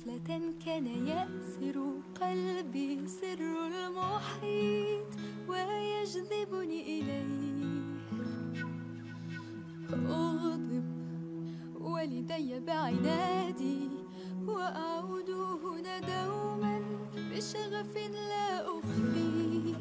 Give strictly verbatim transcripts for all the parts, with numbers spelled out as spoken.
طفلة كان يأسر قلبي سر المحيط ويجذبني إليه. أغضب والدي بعنادي وأعود هنا دوما بشغف لا أخفيه.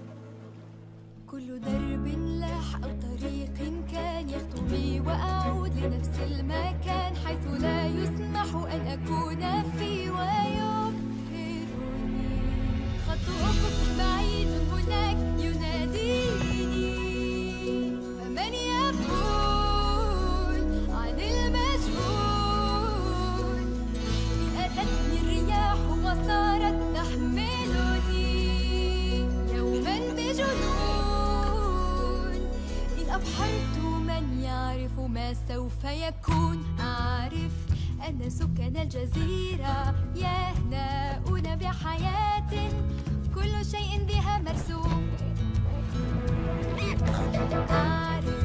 كل درب لاح أو طريق كان يخطو بي وأعود لنفس المكان حيث لا يسمح أن أكون فيه. ويبهرني خط أفق بعيد هناك يناديني، فمن يقول عن المجهول؟ إن أتتني الرياح وصارت تحملني يوما بجنون، إن أبحرت من يعرف ما سوف يكون. أعرف أن سكان الجزيرة يهنؤون بحياة كل شيء بها مرسوم. أعرف